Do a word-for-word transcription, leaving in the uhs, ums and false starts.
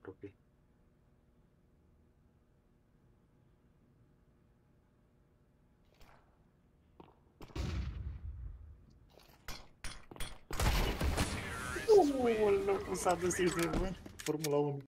apropii. Uuu, cum s-a dus, bă, Formula unu.